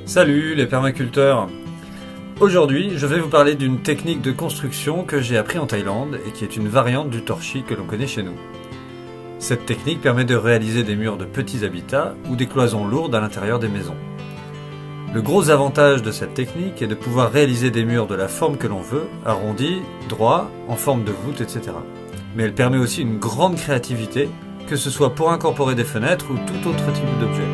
Salut les permaculteurs! Aujourd'hui, je vais vous parler d'une technique de construction que j'ai appris en Thaïlande et qui est une variante du torchis que l'on connaît chez nous. Cette technique permet de réaliser des murs de petits habitats ou des cloisons lourdes à l'intérieur des maisons. Le gros avantage de cette technique est de pouvoir réaliser des murs de la forme que l'on veut, arrondis, droits, en forme de voûte, etc. Mais elle permet aussi une grande créativité, que ce soit pour incorporer des fenêtres ou tout autre type d'objet.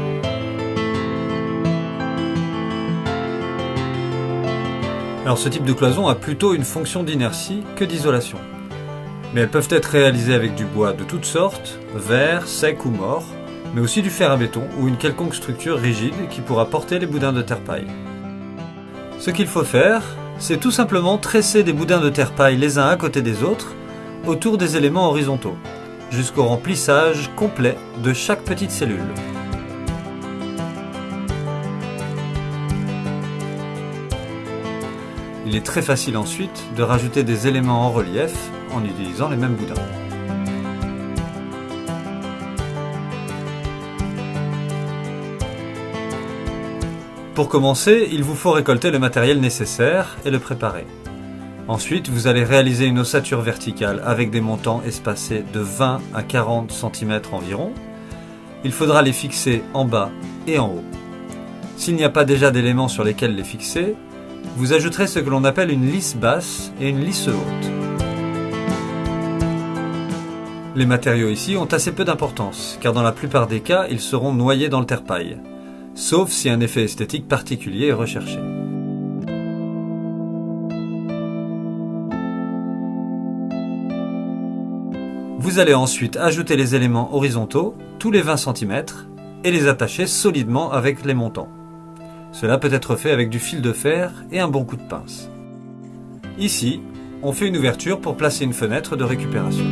Alors ce type de cloison a plutôt une fonction d'inertie que d'isolation. Mais elles peuvent être réalisées avec du bois de toutes sortes, vert, sec ou mort, mais aussi du fer à béton ou une quelconque structure rigide qui pourra porter les boudins de terre-paille. Ce qu'il faut faire, c'est tout simplement tresser des boudins de terre-paille les uns à côté des autres, autour des éléments horizontaux, jusqu'au remplissage complet de chaque petite cellule. Il est très facile ensuite de rajouter des éléments en relief en utilisant les mêmes boudins. Pour commencer, il vous faut récolter le matériel nécessaire et le préparer. Ensuite, vous allez réaliser une ossature verticale avec des montants espacés de 20 à 40 cm environ. Il faudra les fixer en bas et en haut. S'il n'y a pas déjà d'éléments sur lesquels les fixer, vous ajouterez ce que l'on appelle une lisse basse et une lisse haute. Les matériaux ici ont assez peu d'importance, car dans la plupart des cas, ils seront noyés dans le terre-paille, sauf si un effet esthétique particulier est recherché. Vous allez ensuite ajouter les éléments horizontaux, tous les 20 cm, et les attacher solidement avec les montants. Cela peut être fait avec du fil de fer et un bon coup de pince. Ici, on fait une ouverture pour placer une fenêtre de récupération.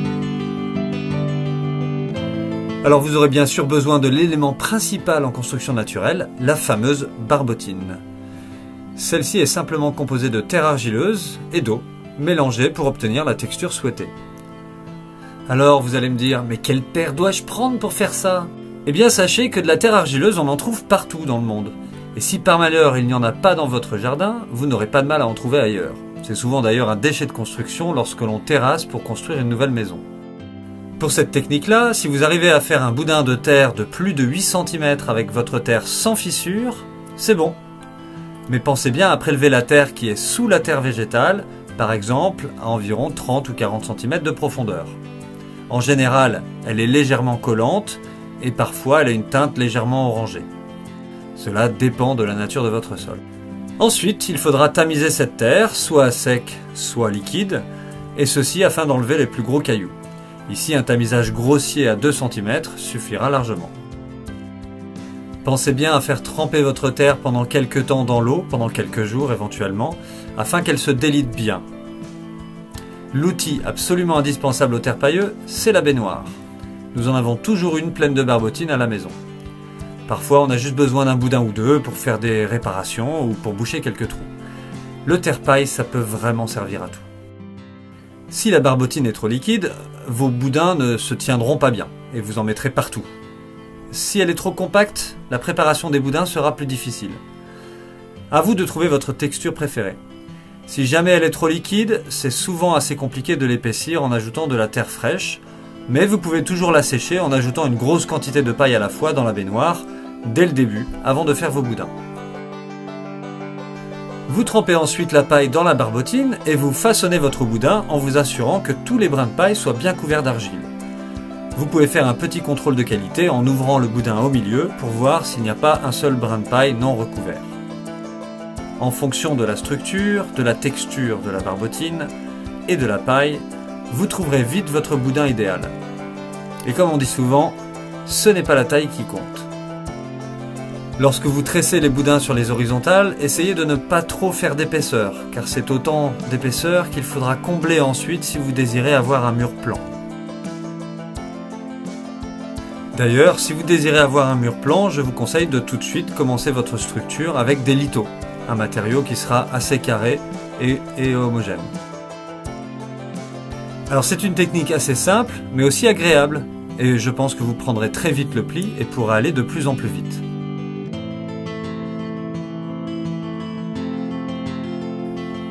Alors vous aurez bien sûr besoin de l'élément principal en construction naturelle, la fameuse barbotine. Celle-ci est simplement composée de terre argileuse et d'eau, mélangée pour obtenir la texture souhaitée. Alors vous allez me dire, mais quelle terre dois-je prendre pour faire ça? Eh bien sachez que de la terre argileuse on en trouve partout dans le monde. Et si par malheur il n'y en a pas dans votre jardin, vous n'aurez pas de mal à en trouver ailleurs. C'est souvent d'ailleurs un déchet de construction lorsque l'on terrasse pour construire une nouvelle maison. Pour cette technique-là, si vous arrivez à faire un boudin de terre de plus de 8 cm avec votre terre sans fissure, c'est bon. Mais pensez bien à prélever la terre qui est sous la terre végétale, par exemple à environ 30 ou 40 cm de profondeur. En général, elle est légèrement collante et parfois elle a une teinte légèrement orangée. Cela dépend de la nature de votre sol. Ensuite, il faudra tamiser cette terre, soit à sec, soit liquide, et ceci afin d'enlever les plus gros cailloux. Ici, un tamisage grossier à 2 cm suffira largement. Pensez bien à faire tremper votre terre pendant quelques temps dans l'eau, pendant quelques jours éventuellement, afin qu'elle se délite bien. L'outil absolument indispensable au terre-pailleux, c'est la baignoire. Nous en avons toujours une pleine de barbotine à la maison. Parfois, on a juste besoin d'un boudin ou deux pour faire des réparations ou pour boucher quelques trous. Le terre-paille, ça peut vraiment servir à tout. Si la barbotine est trop liquide, vos boudins ne se tiendront pas bien et vous en mettrez partout. Si elle est trop compacte, la préparation des boudins sera plus difficile. À vous de trouver votre texture préférée. Si jamais elle est trop liquide, c'est souvent assez compliqué de l'épaissir en ajoutant de la terre fraîche, mais vous pouvez toujours la sécher en ajoutant une grosse quantité de paille à la fois dans la baignoire, dès le début, avant de faire vos boudins. Vous trempez ensuite la paille dans la barbotine et vous façonnez votre boudin en vous assurant que tous les brins de paille soient bien couverts d'argile. Vous pouvez faire un petit contrôle de qualité en ouvrant le boudin au milieu pour voir s'il n'y a pas un seul brin de paille non recouvert. En fonction de la structure, de la texture de la barbotine et de la paille, vous trouverez vite votre boudin idéal. Et comme on dit souvent, ce n'est pas la taille qui compte. Lorsque vous tressez les boudins sur les horizontales, essayez de ne pas trop faire d'épaisseur, car c'est autant d'épaisseur qu'il faudra combler ensuite si vous désirez avoir un mur plan. D'ailleurs, si vous désirez avoir un mur plan, je vous conseille de tout de suite commencer votre structure avec des lithots, un matériau qui sera assez carré et homogène. Alors c'est une technique assez simple, mais aussi agréable, et je pense que vous prendrez très vite le pli et pourrez aller de plus en plus vite.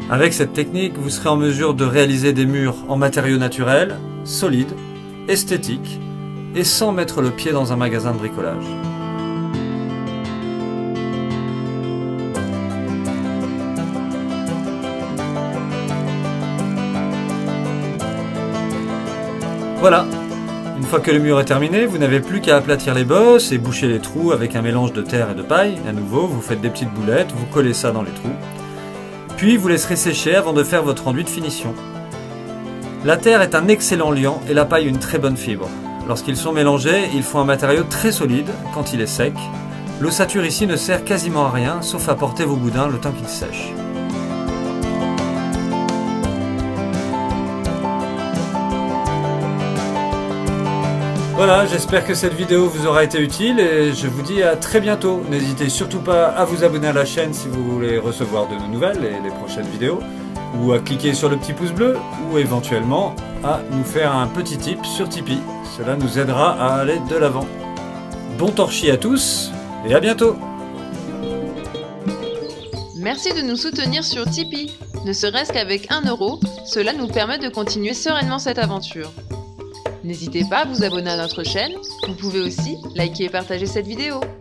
Avec cette technique, vous serez en mesure de réaliser des murs en matériaux naturels, solides, esthétiques et sans mettre le pied dans un magasin de bricolage. Voilà, une fois que le mur est terminé, vous n'avez plus qu'à aplatir les bosses et boucher les trous avec un mélange de terre et de paille. À nouveau, vous faites des petites boulettes, vous collez ça dans les trous. Puis vous laisserez sécher avant de faire votre enduit de finition. La terre est un excellent liant et la paille une très bonne fibre. Lorsqu'ils sont mélangés, ils font un matériau très solide quand il est sec. L'ossature ici ne sert quasiment à rien, sauf à porter vos boudins le temps qu'ils sèchent. Voilà, j'espère que cette vidéo vous aura été utile et je vous dis à très bientôt. N'hésitez surtout pas à vous abonner à la chaîne si vous voulez recevoir de nos nouvelles et les prochaines vidéos, ou à cliquer sur le petit pouce bleu, ou éventuellement à nous faire un petit tip sur Tipeee. Cela nous aidera à aller de l'avant. Bon torchis à tous et à bientôt. Merci de nous soutenir sur Tipeee. Ne serait-ce qu'avec 1 €, cela nous permet de continuer sereinement cette aventure. N'hésitez pas à vous abonner à notre chaîne, vous pouvez aussi liker et partager cette vidéo.